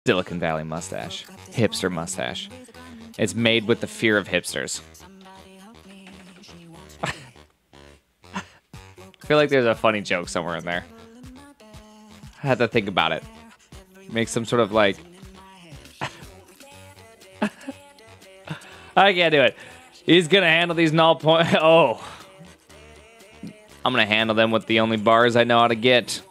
Silicon Valley mustache. Hipster mustache. It's made with the fear of hipsters. I feel like there's a funny joke somewhere in there. I had to think about it. Make some sort of like... I can't do it. He's gonna handle these null point. Oh. I'm gonna handle them with the only bars I know how to get.